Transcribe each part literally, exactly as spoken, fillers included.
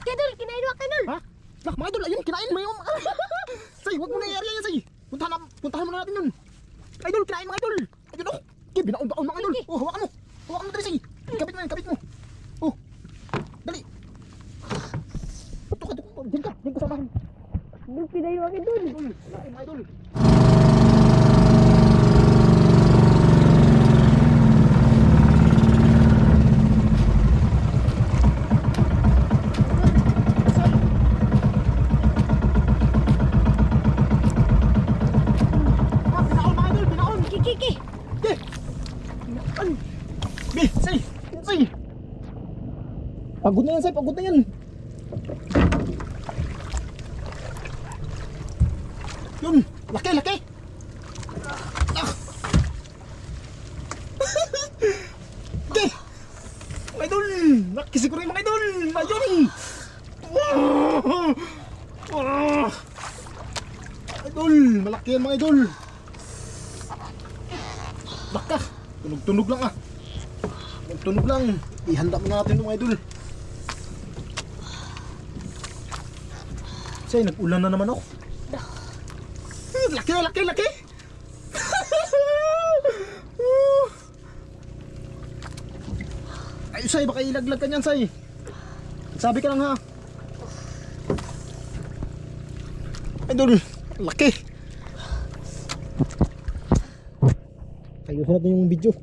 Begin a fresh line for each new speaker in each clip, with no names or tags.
Idol, kinain mo idol.
Ha? Lah, mga idol, ayun, kinain mo yung... Say, wag mo na i-area yan, say. Puntahan, na, puntahan mo na natin yun. Idol, kinain mga idol. Ayun, oh. Okay, binaon-baon mga idol. Oh, hawakan mo. Hawakan mo dali, say. Kapit mo yan, kapit mo. Oh, dali. Ito ka, ito ka. Diyan ka, diyan ka sa bahan.
Idol, kinain mo idol.
Lain mga idol. Pagod na yan, say, pagod na yan. Yun, laki, laki. Ah. Okay. Mga idol, laki siguro yung mga idol. Ayun. Wow. Wow. Idol, malaki yan mga idol. Baka, tunog-tunog lang ah. Tunog lang. Ihanda mo natin mga idol. Say, nag-ulan na naman ako. Laki, laki, laki. Ay, say, baka ilaglag ka niyan, say. Sabi ka lang ha. Idol, laki. Ayusin natin yung video.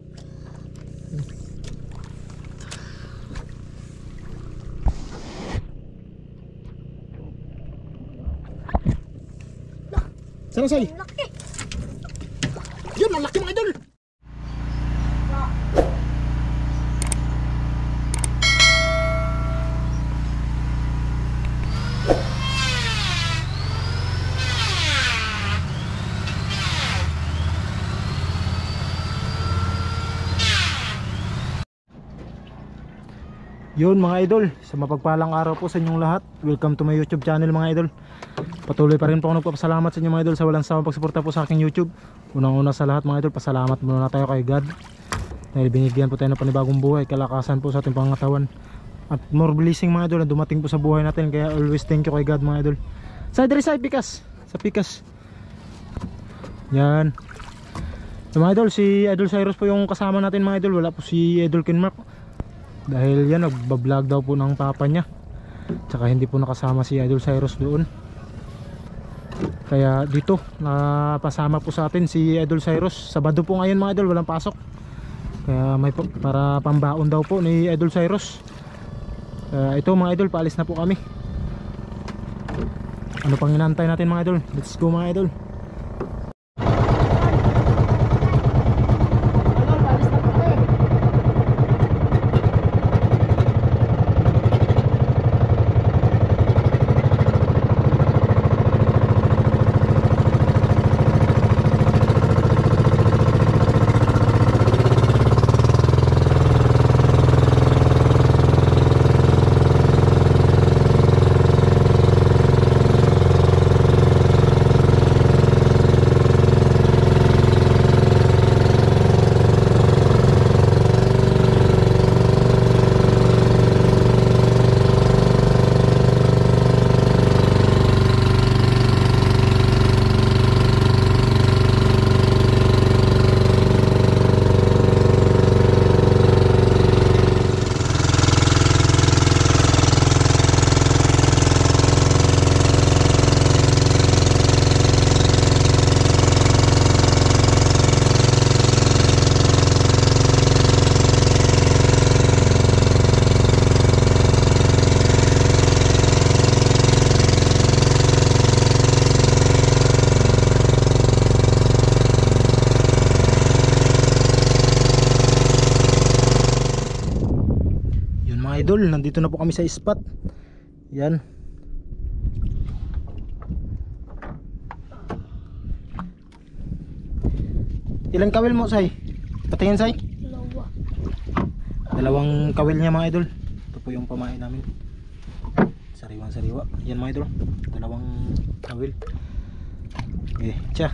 Sana, say?
Laki.
Yun, ang laki mga idol. Yun mga idol, sa mapagpalang araw po sa inyong lahat. Welcome to my YouTube channel mga idol. Patuloy pa rin po ako nagpapasalamat sa inyo mga idol sa walang sawang pagsuporta po sa aking YouTube. Unang-una sa lahat mga idol, pasalamat muna tayo kay God dahil binigyan po tayo ng panibagong buhay, kalakasan po sa ating pangatawan at more blessing mga idol na dumating po sa buhay natin. Kaya always thank you kay God mga idol. Sa diri sa Pikas, sa Pikas. Yan. So mga idol, si Idol Cyrus po yung kasama natin mga idol. Wala po si Idol Kenmark dahil yan, nagbablog daw po ng papa niya. Tsaka hindi po nakasama si Idol Cyrus doon. Kaya dito napasama po sa atin si Idol Cyrus. Sabado po ngayon mga idol, walang pasok. Kaya may para pambaon daw po ni Idol Cyrus. uh, Ito mga idol, paalis na po kami. Ano pang inantay natin mga idol? Let's go mga idol. Idol, nandito na po kami sa spot. Yan. Ilang kawil mo, Say? Patingin, Say?
Dalawa.
Dalawang kawil niya mga idol. Ito po yung pamain namin. Sariwang sariwa. Yan mga idol, dalawang kawil. Okay, tsa.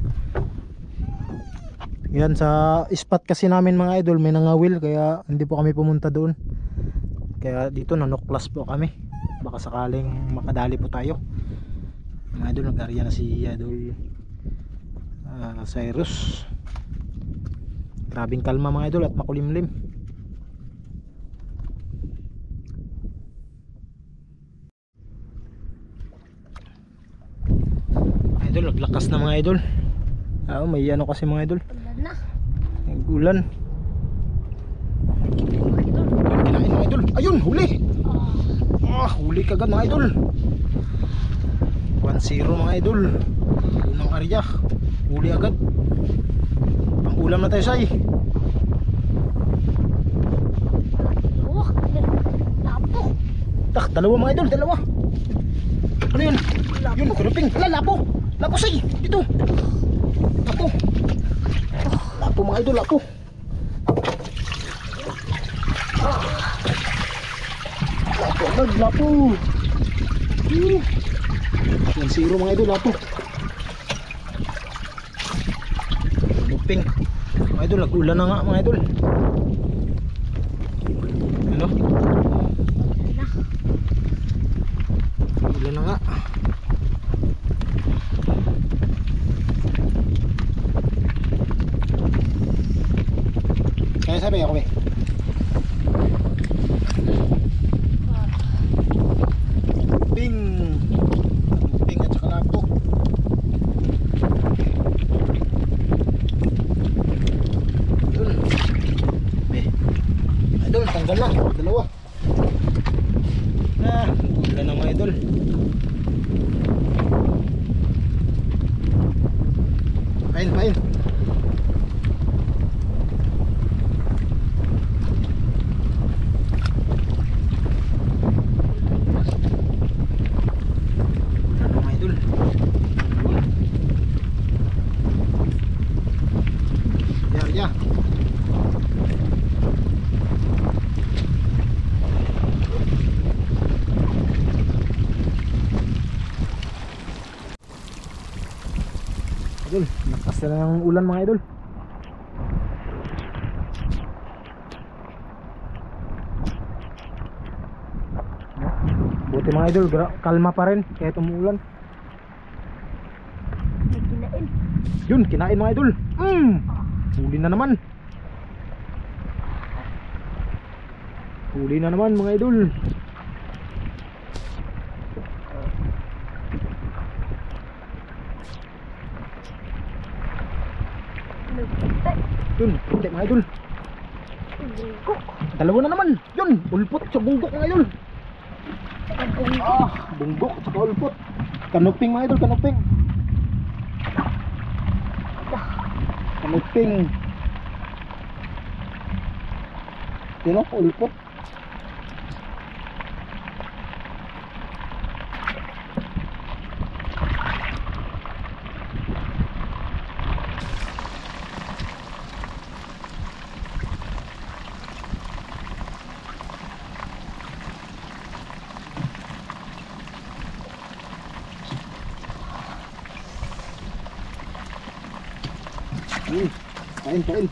Yan, sa spot kasi namin mga idol may nangawil, kaya hindi po kami pumunta doon. Kaya dito nanoklas po kami. baka sakaling makadali po tayo mga idol. Nag-area na si idol uh, Cyrus. Grabing kalma mga idol at makulimlim. Idol, naglakas na mga idol. Ah, may ano kasi mga idol,
Ulan na.
ulan. Kinain mga idol. Ayun, huli. Ah, huli kagad mga idol. one zero mga idol. Unang area. Huli agad. Pang ulam na tayo say.
Oh, lapo.
Tak, dalawa mga idol, dalawa. Ano yun? Yun, kuruping. Ala, lapo. Lapo say. Dito. Lapo. Lapo mga idol, lapo. Lapo agad, lapo. one zero mga idol, lapo. Luping. Mga idol, nag-ulan na nga mga idol. Ano? Ulan na nga. Kaya sabi ako eh. Ping. Ping at saka lapo. Idol. Eh. Idol, tanggal na. Dalawa. Na, ulan na mga idol. Pain, pain. Ano mga idol? Ya, ya. Idol, nakas na ng ulan mga idol. Buti mga idol, kalma pa rin kahit umuulan.
May kinain.
Yun, kinain mga idol. Mm. Huli na naman. Huli na naman mga idol. Yun, puti mga idol.
Bunggok.
Dalawa na naman. Yun, ulpot sa bunggok mga idol. Ah, bunggok at saka ulpot. Kanuping mga idol, kanuping. Kanuping. Tino, ulpot. Hmm, kain, kain.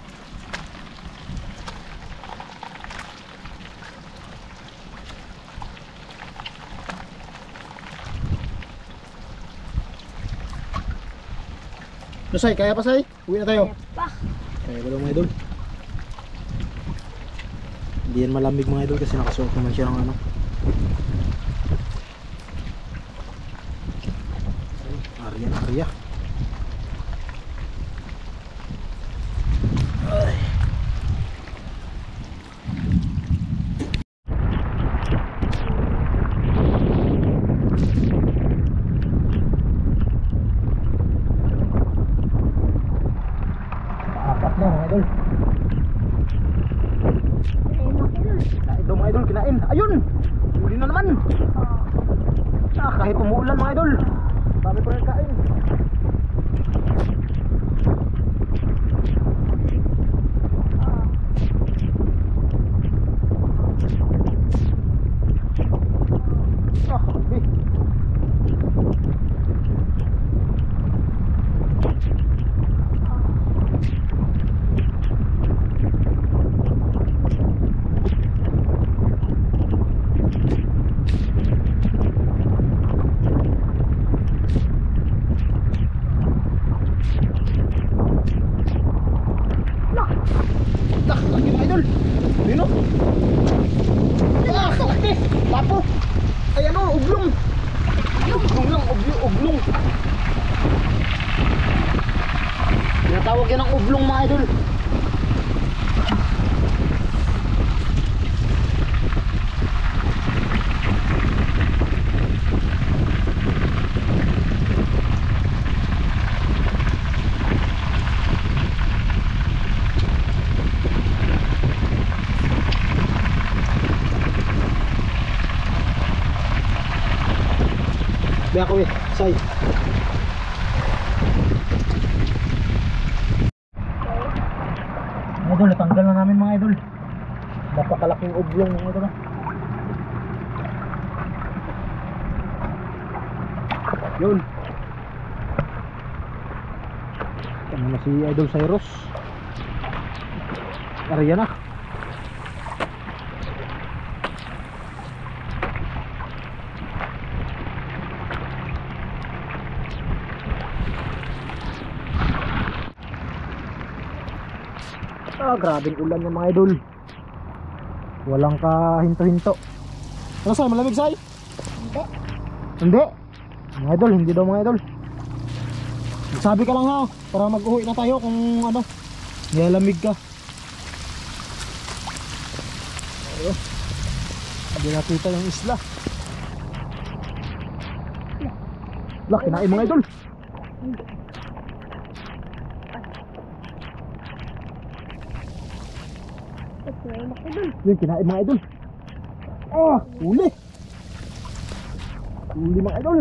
No, Say, kaya pa Say? Uwi na tayo.
Pa.
Kaya ba mga idol? Hindi yan malamig mga idol kasi nakasuot naman siya ng ano. Arya na, arya. Apat na mga idol. Kinain daw mga idol, kinain. Ayun! Huli na naman. Ah, kahit umuulan mga idol, dami pa rin kain. Ah, huli. Lapo! Ay ano, uglong! Uglong lang, uglong, uglong. Tinatawag yan ang ublong mga idol. Biya ko eh, say. Idol, natanggal na namin mga idol. Napakalaking oblong mga idol. Yun. Ano na si Idol Cyrus. Ariya na. Ah, grabing ulan yung mga idol. Walang kahinto-hinto. Ano say, malamig say?
Hindi.
Hindi. Mga idol, hindi daw mga idol. Sabi ka lang ha, para mag-uwi na tayo kung ano, nilalamig ka. Ayun. Hindi nakita yung isla. Lah, kinain mga idol.
Kinain ako dun.
Yun, kinain mga idol. Ah, huli. Huli mga idol.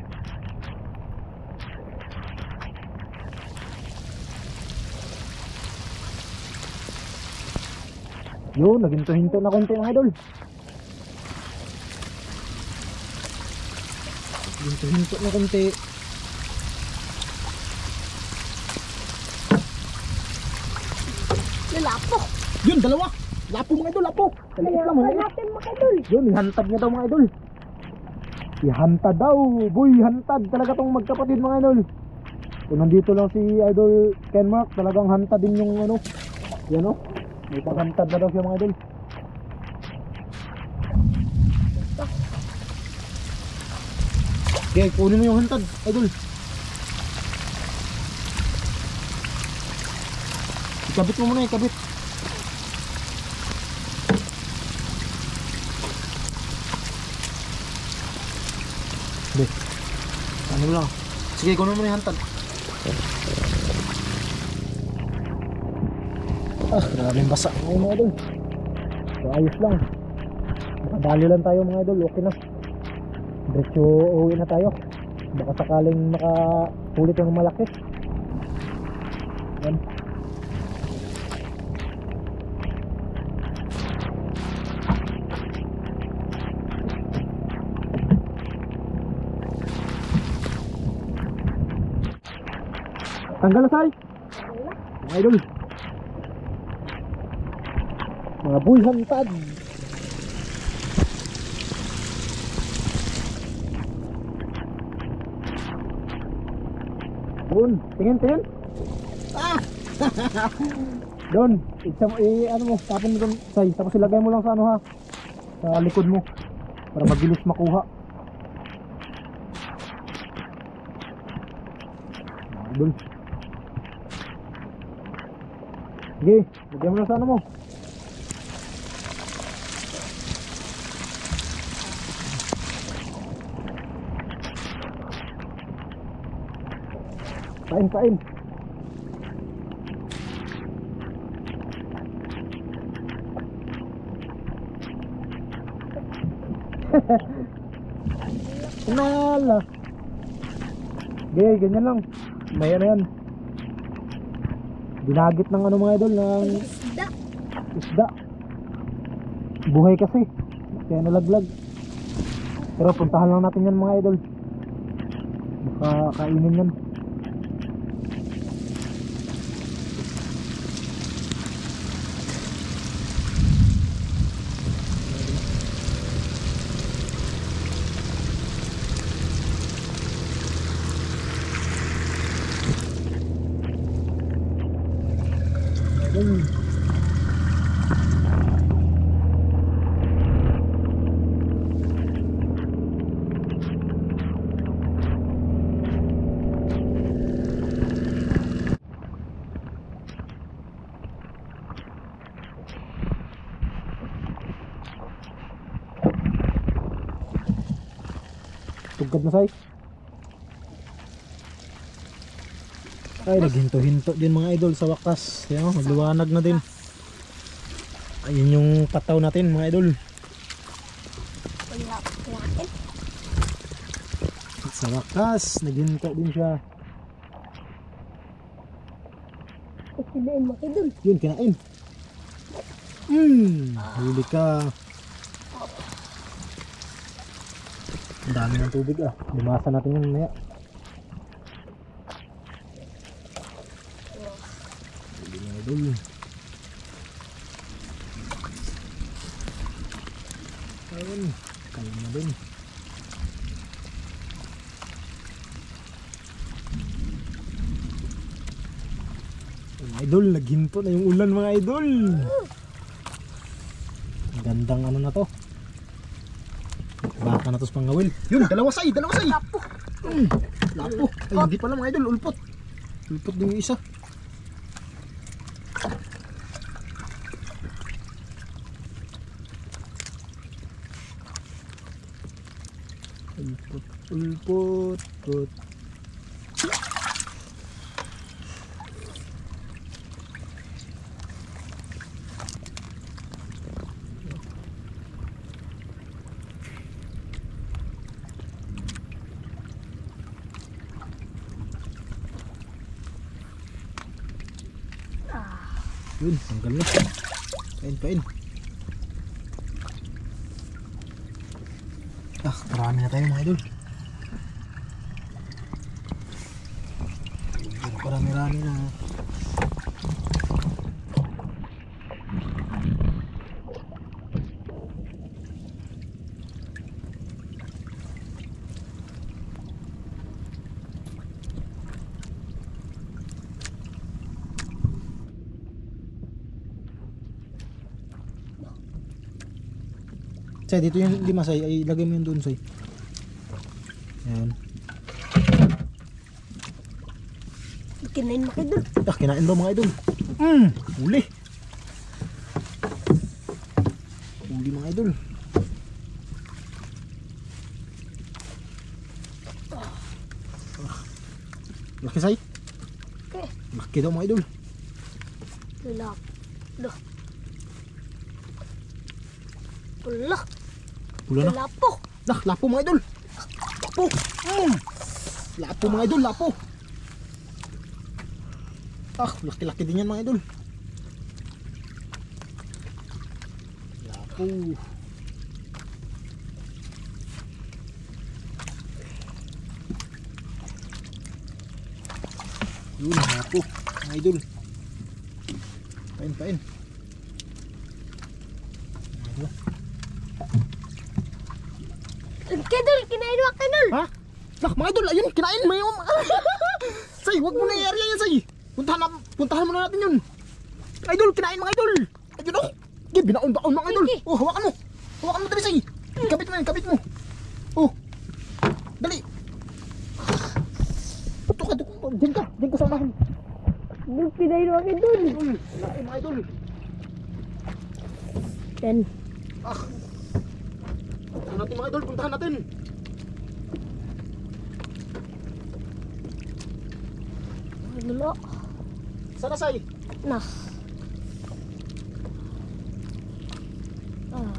Yun, naginto-hinto na konti mga idol. Hinto-hinto na konti.
Lalapo.
Yun, dalawa. Lapo mga idol, lapo. Kaliit
Kaya
lang mga idol.
natin mga idol.
Yun, ihantad niya daw mga idol. Ihantad daw. Boy, hantad talaga tong magkapatid mga idol. Kung nandito lang si Idol Ken Mark, talagang hantad din yung ano. Yan o. May paghantad na daw siya mga idol. Okay, kunin mo yung hantad, idol. Ikabit mo muna, ikabit. Be, ano mo lang. Sige, kunin mo na yung hantad. Ah, grabing basa ngayon mga idol. So, ayos lang. Nakadali lang tayo mga idol, okay na. Diretso uwi na tayo. Baka sakaling makapulit ng malaki. Yan. Tanggal na say. Mga idol. Mga buhay hantad. Doon, tingin, tingin. Ah! Doon, isang, i, ano mo, tapon mo doon, say, tapos ilagay mo lang sa ano ha, sa likod mo, para mabilis makuha. Doon. Sige, lagyan mo lang sa ano mo. Kain, kain. Nala. Okay, ganyan lang. May ano yan. Binagit ng ano mga idol, ng
Isda.
isda. Buhay kasi. Kaya nalaglag. Pero puntahan lang natin yan mga idol. Baka kainin yan. Tugkad na say. Ay, naghinto-hinto din mga idol sa wakas. Yan, magliwanag na din. Ayun yung pataw natin mga idol.
Wala. Wala.
Sa wakas, naghinto din siya.
Kinain mo kayo dun.
Yun, kinain. Hmm, huli ka. Ang dami ng tubig ah. Lumasa natin yun maya. Huli nga idol. Ayun, kalma din. Mga idol, naghinto na yung ulan mga idol. Ang gandang ano na to. Baka na to sa pangawil. Yun, dalawa say, dalawa say.
Lapo.
Hmm, lapo. Ay, hindi pala mga idol, ulpot. Ulpot din yung isa. Ulpot, ulpot, ulpot. Yun, tanggal na. Kain, kain. Ah, marami na tayo mga idol. Marami-rami na. Say, dito yung lima say, ay lagay mo yun doon say. Ayan.
Kinain mo kayo dun.
Ah, kinain daw mga idol. Hmm, huli. Huli mga idol. Ah, laki say.
Okay.
Laki daw mga idol.
Lap. Loh. Pula.
Pula na.
Lapo.
Nah, lapo mga idol. Lapo. Mm. Lapo mga idol, lapo. Ah, laki-laki din yan mga idol. Lapo. Yun, lapo mga idol. Pain, pain. Ayan.
Kedol, kinain mo kedol.
Ha? Lah, mga idol, ayun, kinain mo yung... Say, wag mo na i-area yan, say. Puntahan, na, puntahan muna natin yun. Idol, kinain mga idol. Ayun, oh. Okay, binaon-baon mga idol.
Okay.
Oh, hawakan mo. Hawakan mo dali, say. Kapit mo yan, kapit mo. Oh. Dali. Ito ka, ito ka. Diyan ka, diyan ka sa unahan.
Yung kinain mo kedol.
Kinain mga idol.
Yan.
Ah. Puntahan natin mga idol, puntahan natin.
Ano?
Sana, say.
Nah. Ah.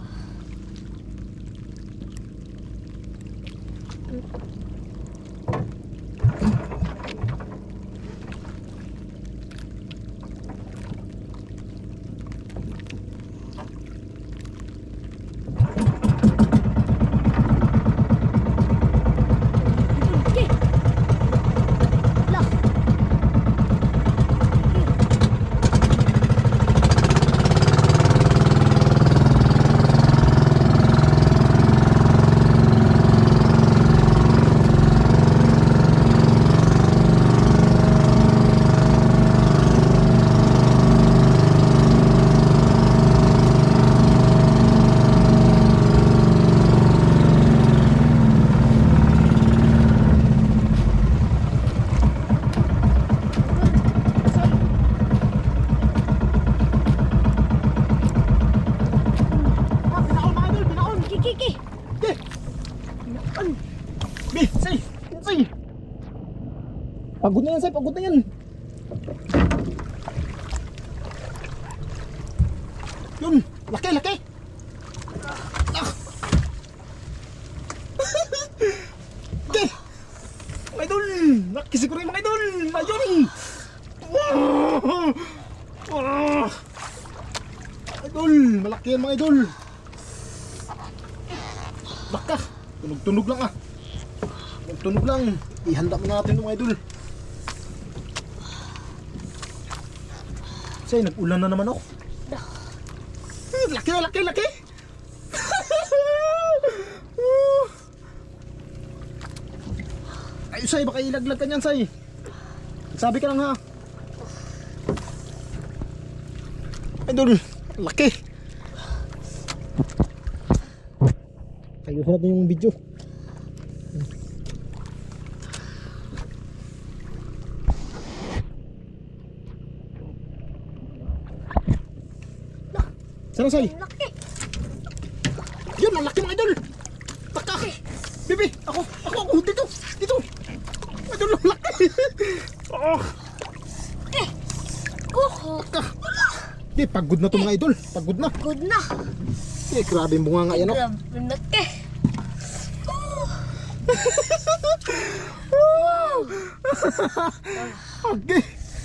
Okay. Lah.
Pagod na yan, say. Pagod na yan. Yun. Laki, laki. Ah. Okay. Mga idol. Laki siguro yung mga idol. Ayun. Wow. Wow. Idol. Malaki yan mga idol. Baka. Tunog-tunog lang ah. Tunog lang. Ihanda mo natin mga idol. Say, nag-ulan na naman ako. Laki, laki, laki. Ay, say, baka ilaglag ka niyan, say. Sabi ka lang ha. Idol, laki. Ayusin natin yung video. Sana, say?
Laki.
Yun, ang laki mga idol. Taka. Bibi, ako, ako, ako, dito, dito. Idol, ang laki. Oh.
Eh. Oh.
Taka. Eh, pagod na to mga idol. Pagod na.
Good na.
Eh, grabe yung bunga nga yan, oh.
Grabe, laki.
Okay.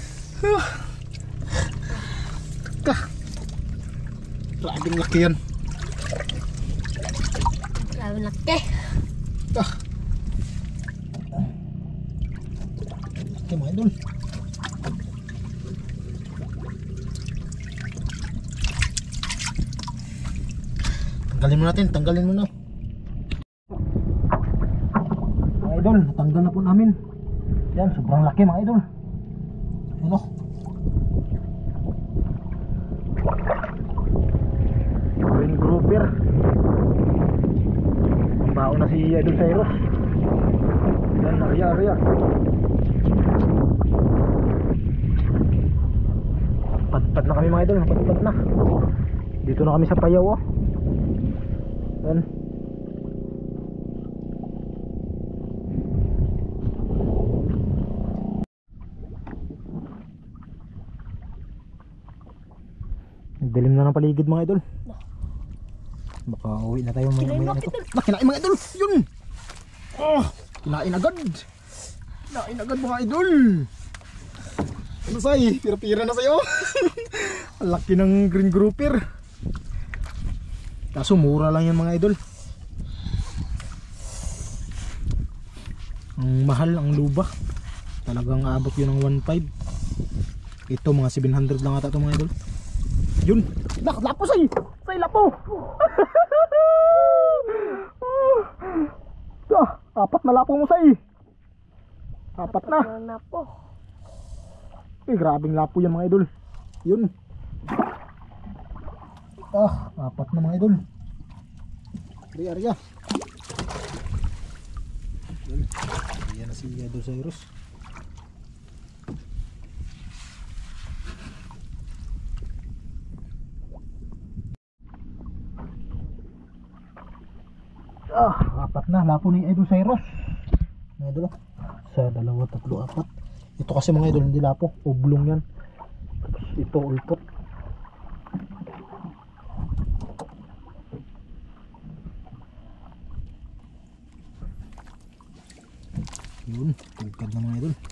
Taka. Grabe yung laki yan.
Grabe, laki.
Ah. Okay mga idol. Tanggalin mo natin, tanggalin mo na. Mga idol, natanggal na po namin. Yan, sobrang laki mga idol. Ano? Green grouper. Bao na si Idol Cyrus. Yan, arya, arya. Padpad na kami mga idol, padpad na. Dito na kami sa Payaw, oh. Yan. Dilim na ng paligid mga idol. Baka uwi na tayo mga
Kinain
mga
mo,
ito.
idol.
Nah, kinain mga idol. Yun. Oh, kinain agad. Kinain agad mga idol. Ano say? Pira-pira na sa'yo. Ang laki ng green grouper. Kaso mura lang yan mga idol. Ang mahal ang luba. Talagang aabot yun ng one five. Ito mga seven hundred lang ata ito mga idol. Yun. Nak, lapo say. Say lapo. Ah, apat na lapo mo say. Apat na.
Na po.
Eh, grabing lapo yan mga idol. Yun. Ah, apat na mga idol. Ari, arya. Yun. Ayan na si Idol Cyrus. Ah, apat na lapo ni Idol Cyrus. Mga idol, sa dalawa, tatlo, apat. Ito kasi mga idol, hindi lapo, oblong yan. Ito ulpot. Yun, tugkad na mga idol.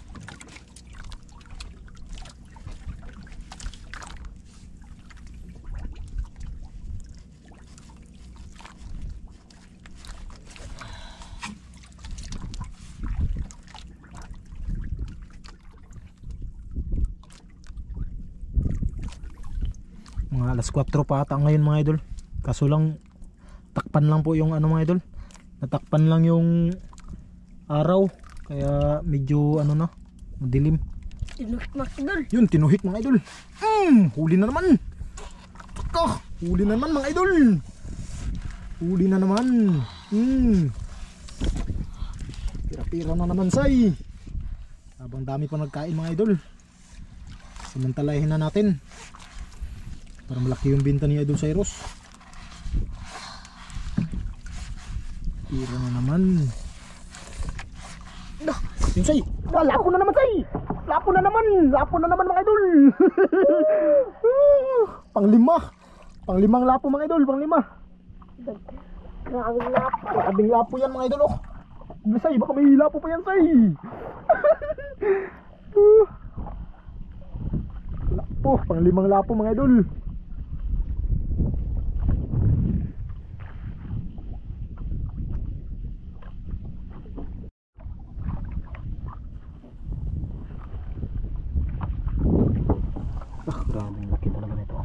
Mga alas kwatro pa ata ngayon mga idol. Kaso lang takpan lang po yung ano mga idol. Natakpan lang yung araw. Kaya medyo ano na, madilim.
Tinuhit mga idol.
Yun, tinuhit mga idol. Mm, huli na naman. Taka, huli na naman mga idol. Huli na naman. Mm. Pira-pira na naman say. Habang dami pa nagkain mga idol. Samantalahin na natin. Para malaki yung binta ni Idol Cyrus. Pira na naman. Yun say. Ah, lapo na naman say. Lapo na naman. Lapo na naman mga idol. Panglima. Panglimang lapo mga idol. Panglima.
Grabing lapo.
Grabing lapo yan mga idol. Oh. Say, baka may lapo pa yan say. Lapo. Panglimang lapo mga idol. Ah, grabe ang laki talaga nito.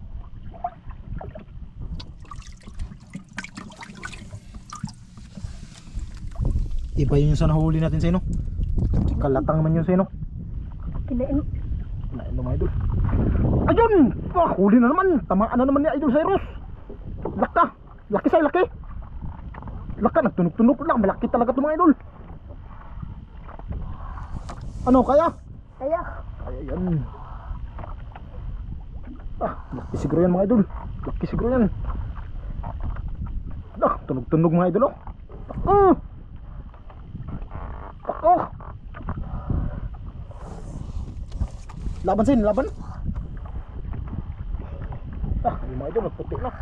Iba yun yung sa nahuli natin sa ino. Kalatang man yun sa ino.
Kinain.
Kinain mo mga idol. Ayun! Ah, huli na naman. Tamaan na naman ni Idol Cyrus. Laka. Laki say, laki. Laka, nagtunog-tunog lang. Malaki talaga ito mga idol. Ano, kaya?
Kaya.
Kaya yan. Ah, laki siguro yan mga idol. Laki siguro yan. Ah, tunog-tunog mga idol. Oh. Tako. Tako. Laban sin, laban. Ah, yung mga idol, nagputi na.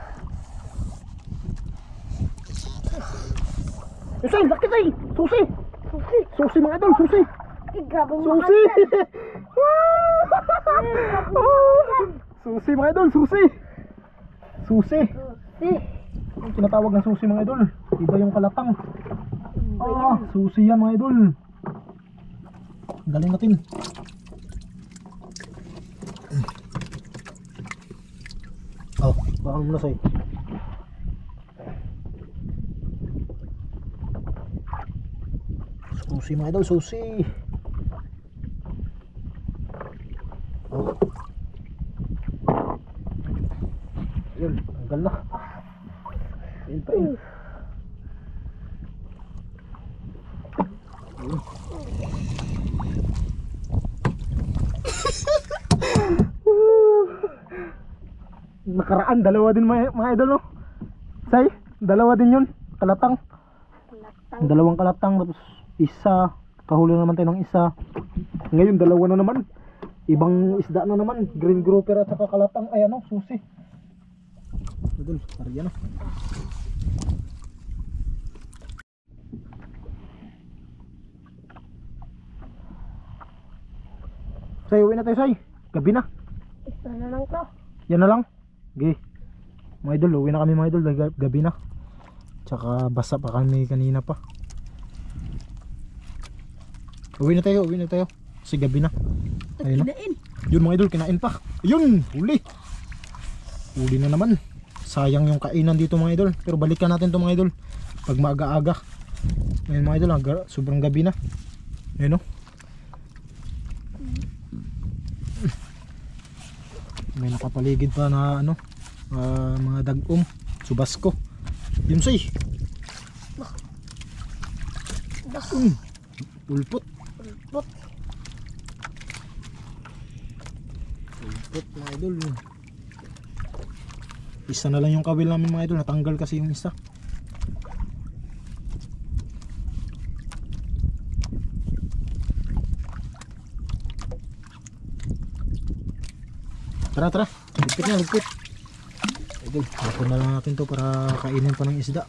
Eh, say, laki say. Susi.
Susi.
Susi mga idol, susi.
Eh, grabing
Susi.
makan.
Susi mga idol, susi. Susi.
Susi.
Yung tinatawag ng susi mga idol. Iba yung kalatang. Ah, susi yan mga idol. Galing natin. Oh, bakal muna say. Susi mga idol, susi. Oh. Yun, tanggal na. Ayun pa yun. Ayun. Nakaraan, dalawa din mga, mga idol, no? Say, dalawa din yun. Kalatang.
Kalatang.
Dalawang kalatang, tapos isa. Kahuli na naman tayo ng isa. Ngayon, dalawa na naman. Ibang isda na naman. Green grouper at saka kalatang. Ay, ano, susi. Idol, pariya na. Say, uwi na tayo, say. Gabi na.
Isa na lang to.
Yan na lang. Okay. Mga idol, uwi na kami mga idol. Dahil gabi na. Tsaka basa pa kami kanina pa. Uwi na tayo, uwi na tayo. Kasi gabi na. Ayun, no?
Kinain.
Yun mga idol, kinain pa. Ayun, huli. Huli na naman. Sayang yung kainan dito mga idol. Pero balikan natin to mga idol pag maaga-aga. Ayun mga idol, aga, sobrang gabi na. Ayun, no? May nakapaligid pa na ano, uh, mga dagom, subasko. Yun say. Mm. Pulpot.
Pulpot.
Pulpot mga idol. Isa na lang yung kawil namin mga idol, natanggal kasi yung isa. Tara tara, ligpit na, ligpit. Idol, hapon na lang natin to para kainin pa ng isda.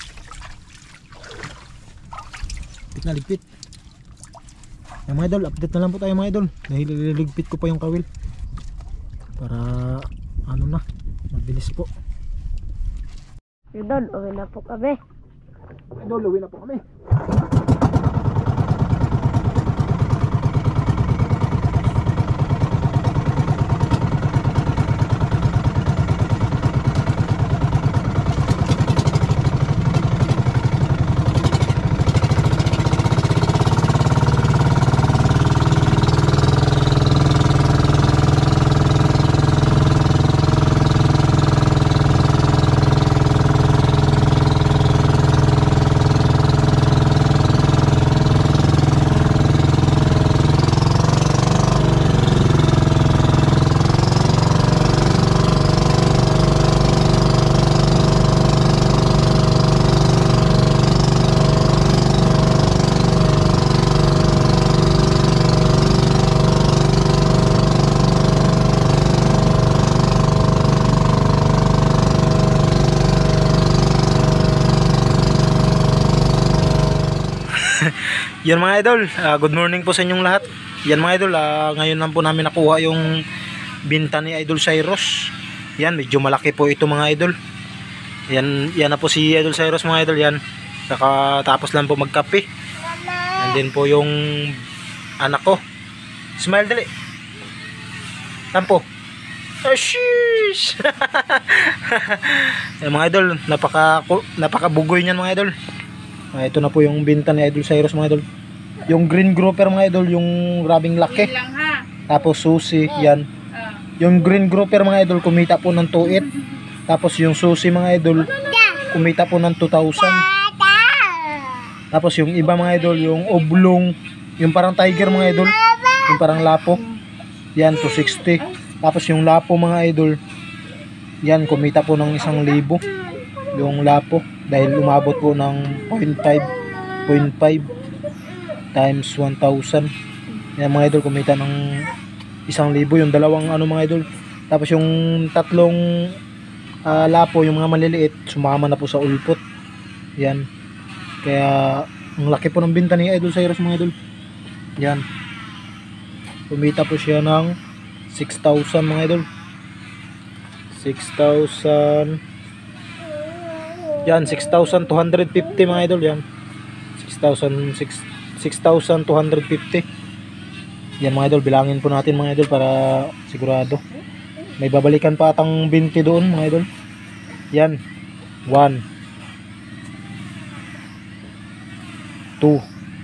Ligpit na, ligpit. Yung mga idol, update na lang po tayo mga idol. Dahil liligpit ko pa yung kawil para ano na, mabilis po.
Idol, uwi na po kami.
Idol, uwi na po kami. Yan mga idol, ah, good morning po sa inyong lahat. Yan mga idol, ah, ngayon lang po namin nakuha yung binta ni Idol Cyrus. Yan, medyo malaki po ito mga idol. Yan, yan na po si Idol Cyrus mga idol. Yan, nakatapos lang po magkape. And then po yung anak ko. Smile dali. Tampo. Ashish! Yan mga idol, napaka napakabugoy niyan mga idol. Ah, ito na po yung binta ni Idol Cyrus mga idol. Yung green grouper mga idol, yung grabing laki.
Lang ha.
Tapos susi, yan.
Ah.
Yung green grouper mga idol, kumita po ng two eight. Tapos yung susi mga idol, kumita po ng two thousand. Tapos yung iba mga idol, yung oblong, yung parang tiger mga idol, yung parang lapo, yan, two sixty. Tapos yung lapo mga idol, yan, kumita po ng isang libo. Yung lapo, dahil umabot po ng point five point five times one thousand. Yan mga idol, kumita ng isang libo yung dalawang ano mga idol. Tapos yung tatlong uh, lapo, yung mga maliliit, sumama na po sa ulpot. Yan, kaya ang laki po ng binta ni Idol Cyrus mga idol. Yan, kumita po siya ng six thousand mga idol. Six thousand. Yan, six thousand two hundred fifty mga idol. Yan, six thousand six thousand two hundred fifty. Yan mga idol, bilangin po natin mga idol para sigurado. May babalikan pa atang twenty doon mga idol. Yan, one, two,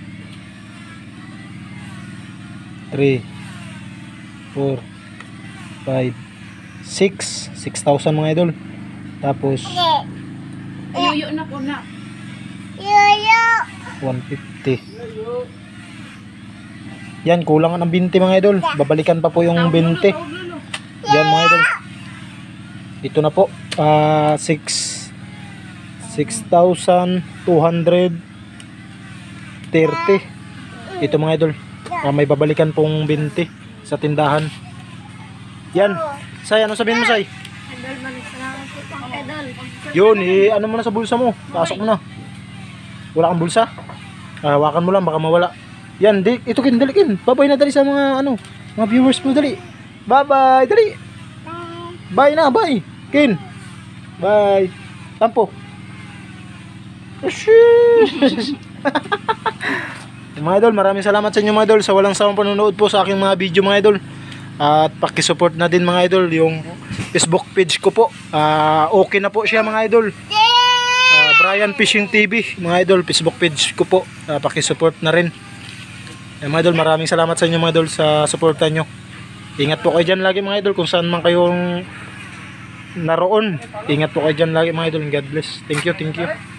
three, four, five, six. six thousand mga idol. Tapos
Yuyo na po na.
one fifty. Yan, kulang ng twenty mga idol. Babalikan pa po yung twenty. Yan mga idol. Ito na po. Uh, six thousand two hundred thirty. Ito mga idol. Uh, may babalikan pong twenty sa tindahan. Yan. Say, ano sabihin mo, Say?
Idol, maraming salamat po pang idol.
Yun, eh, ano mo na sa bulsa mo. Pasok mo na. Wala kang bulsa? Ah, hawakan mo lang, baka mawala. Yan, di, ito kin, dali kin. Bye-bye na dali sa mga, ano, mga viewers mo, dali. Bye-bye, dali. Bye na, bye. Kin. Bye. Tampo. Mga idol, maraming salamat sa inyo mga idol sa walang sawang panonood po sa aking mga video mga idol. At pakisupport na din mga idol yung Facebook page ko po. Uh, okay na po siya mga idol. Uh, Brian Fishing T V mga idol, Facebook page ko po. Uh, pakisupport na rin. Eh, mga idol, maraming salamat sa inyo mga idol sa suporta nyo. Ingat po kayo dyan lagi mga idol kung saan man kayong naroon. Ingat po kayo dyan lagi mga idol. God bless. Thank you, thank you.